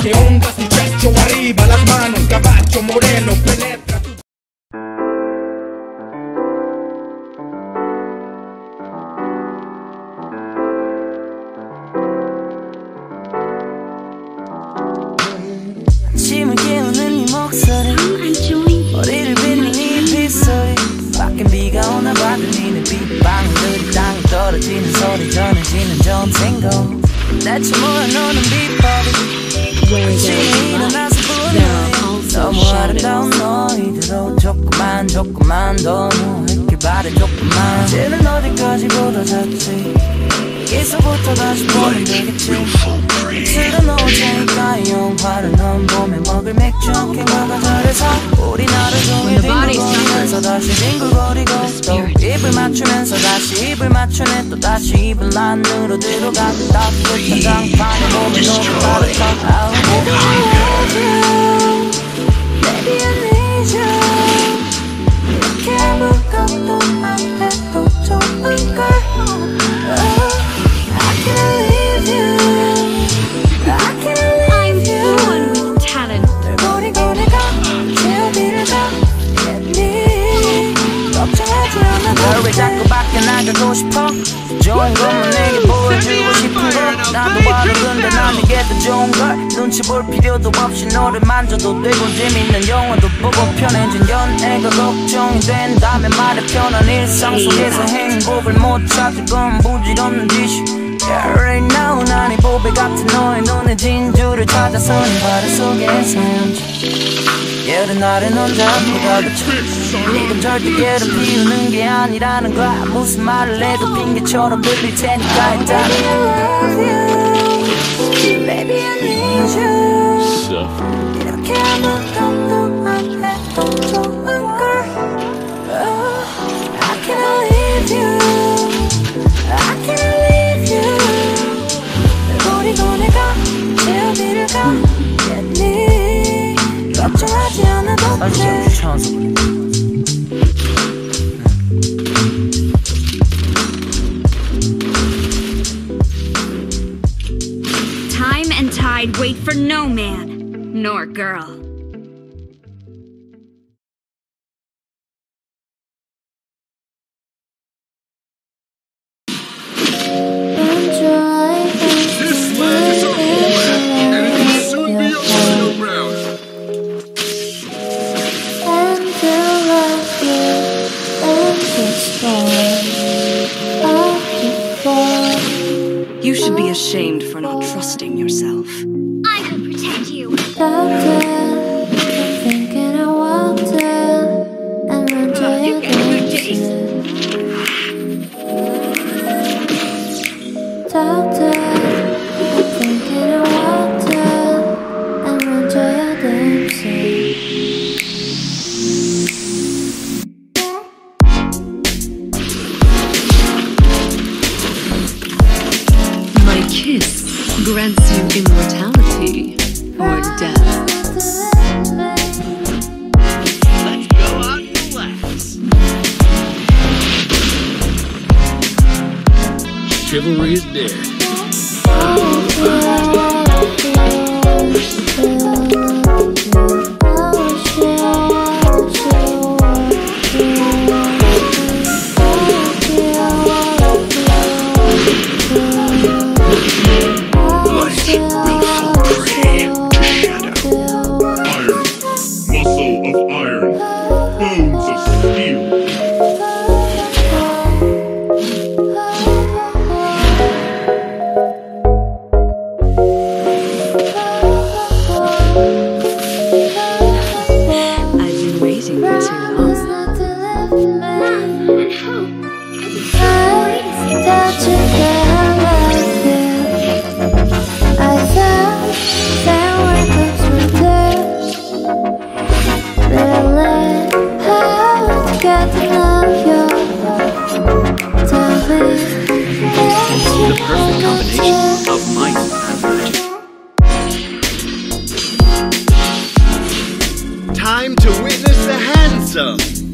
Que onda su pecho, arriba las manos, caballo moreno, penetra tu... 아침을 깨우는 네 목소리 머리를 빗는 네 빗소리 밖엔 비가 오나 봐도 니네 빗방울들이 땅에 떨어지는 소리 전해지는 전생고 대체 뭐야 너는 비법이 아침에 일어나서 부르는 너무 아름다운 너희들로 조금만 더 누워있길 바래 조금만 이제는 어디까지 걷어졌지 여기서부터 다시 보면 되겠지 술도 놓을 테니까 영화를 넌 봄에 먹을 맥주 한 캔과 절에서 우리 나를 종일 뒹굴거리면서 다시 뒹굴거리고 또 입을 맞추면서 다시 입을 맞추네 또 다시 입을 안으로 들어가 따뜻한 장판에 몸을 놓고 바르다 Baby I need you 이렇게 아무것도 안 해도 좋은걸 널 왜 자꾸 밖에 나가고 싶어 좋은 것만 내게 보여주고 싶은 걸 나도 바로 근데 난 이게 더 좋은 걸 눈치 볼 필요도 없이 너를 만져도 되고 재밌는 영화도 보고 편해진 연애가 걱정이 된다면 말해 편한 일상 속에서 행복을 못 찾을 건 부질없는 짓이 Yeah, right now 난 이 보배 같은 너의 눈에 진주를 찾아서 네 바다 속에서 예른 날에 넌 자꾸 다그쳐 이건 절대 괴롭히우는 게 아니라는 거야 무슨 말을 해도 핑계처럼 들릴 테니까 일단 Baby I love you Baby I need you 이렇게 아무것도 안 해도 좋은걸 I can't leave you I can't leave you 버리고 내가 제 어디를 가겠니 걱정하지 않아도 돼 Time and tide wait for no man nor girl. You should be ashamed for not trusting yourself. I will protect you. Thinking I walked in and ran to your Doctor, I'm thinking I walked in and ran to your dancing. My kiss grants you immortality or death. Let's go out and relax. Chivalry is dead. Time to witness the handsome